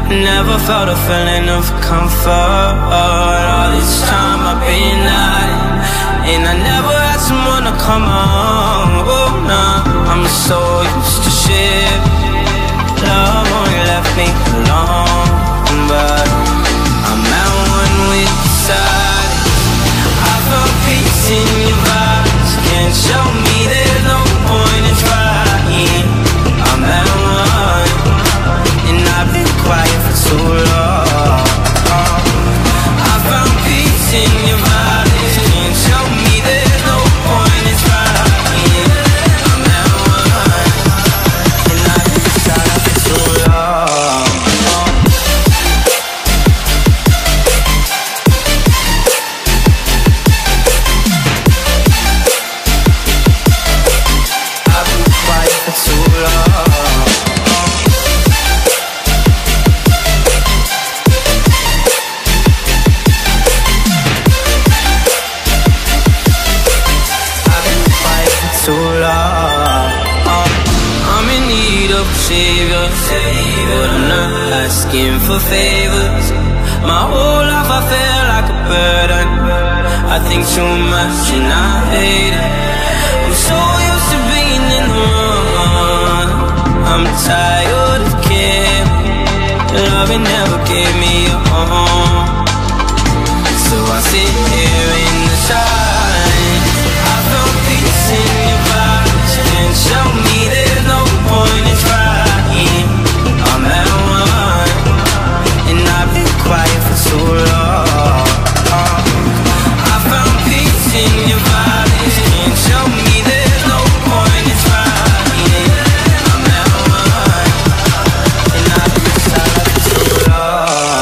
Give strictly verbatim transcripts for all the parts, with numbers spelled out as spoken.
Never felt a feeling of comfort. All this time I've been hiding, and I never had someone to come on. Oh nah, I'm so used to shit. Love only left me alone, but I'm at one with the silence. I found peace in your vibes. Can't show me there's no point in trying. I'm at one, and I've been quiet for too long. I found peace in your vibes. Can't show me there's no point in trying. I'm at one, and I've been silent for too long. I've been quiet for too long. Too long. I'm in need of a savior, but I'm not asking for favors. My whole life I feel like a burden. I think too much and I hate it. I'm so used to being in the wrong. I'm tired of caring. Love it never gave me a home, so I sit here in the silence. I felt peace in your vibes. Can't show me there's no point in trying. I'm at one, and I've been quiet for too long. I found peace in your vibes. Can't show me there's no point in trying. I'm at one, and I've been silent for too long.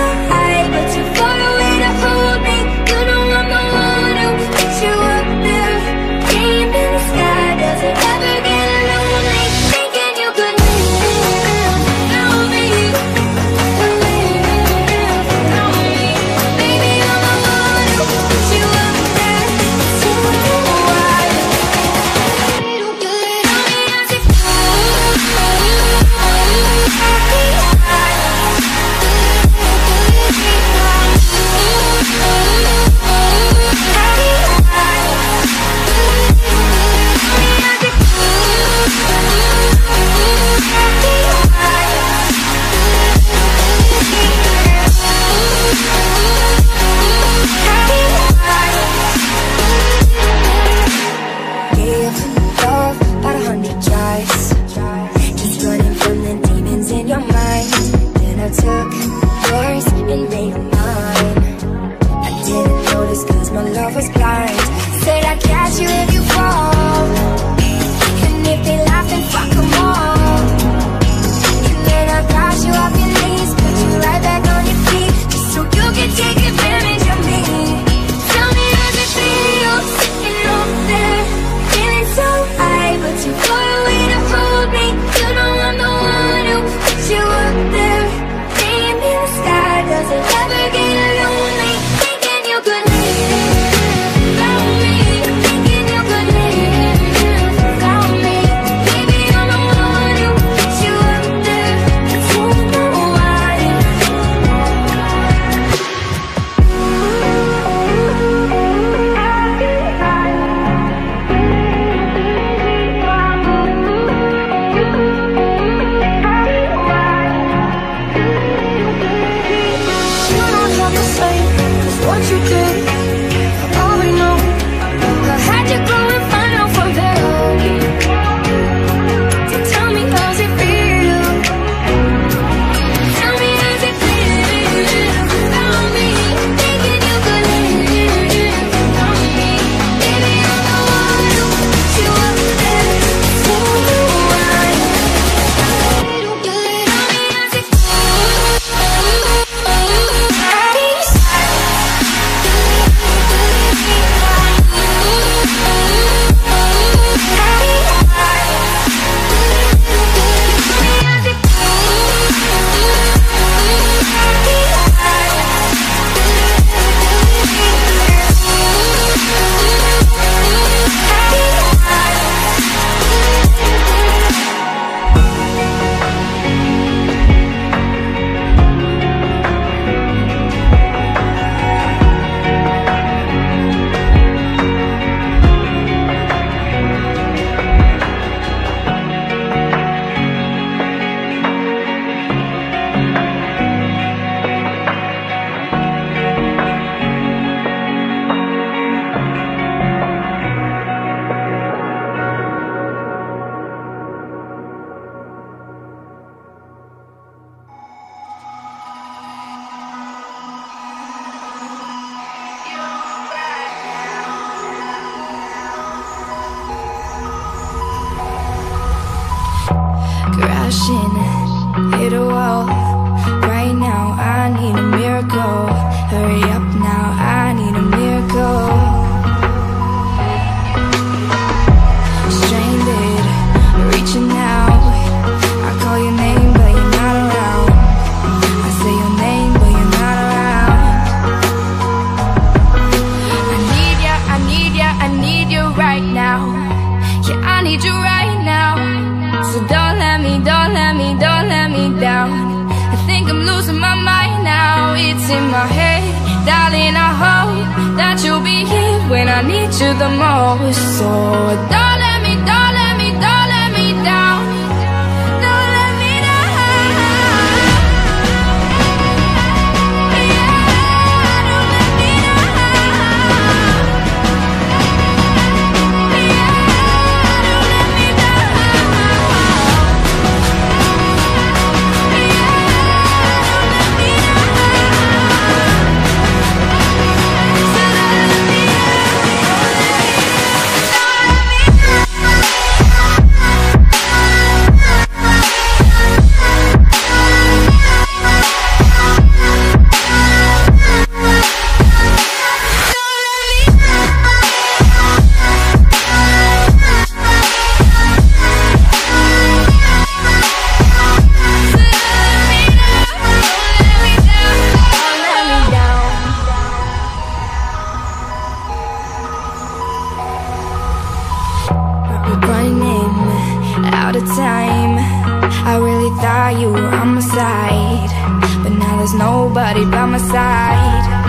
But you far away to hold me. You know I'm the one who picks you up there. crashing, hit a wall. Right now I need a miracle. Hurry up now, I need a miracle. Stranded, reaching out. I call your name but you're not around. I say your name but you're not around. I need ya, I need ya, I need you right now. Yeah, I need you right now. So don't let me, don't let me, don't let me down. I think I'm losing my mind now. It's in my head, darling, I hope that you'll be here when I need you the most. So don't let me, don't let me, don't let me down. Don't let me down. Yeah, don't let me down. Yeah, don't let me down. Running out of time. I really thought you were on my side, but now there's nobody by my side.